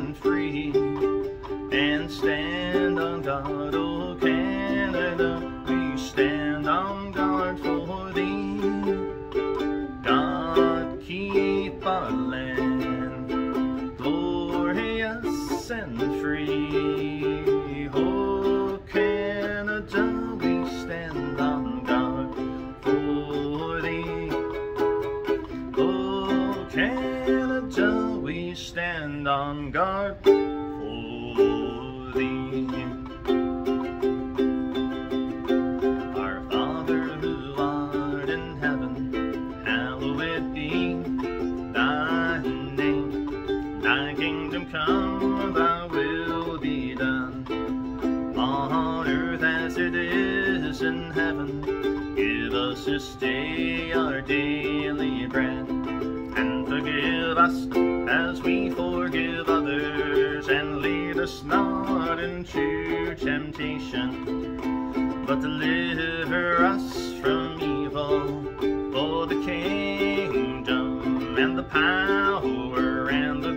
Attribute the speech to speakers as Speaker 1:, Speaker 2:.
Speaker 1: and free, and stand on guard, oh Canada, we stand on guard for thee. God keep our land glorious and free. Oh Canada, we stand on guard for thee. Oh Canada, we stand on guard for thee. Our Father who art in heaven, hallowed be thy name. Thy kingdom come, thy will be done, on earth as it is in heaven. Give us this day our daily bread, and forgive us as we forgive others, and lead us not into temptation, but deliver us from evil. For the kingdom and the power and the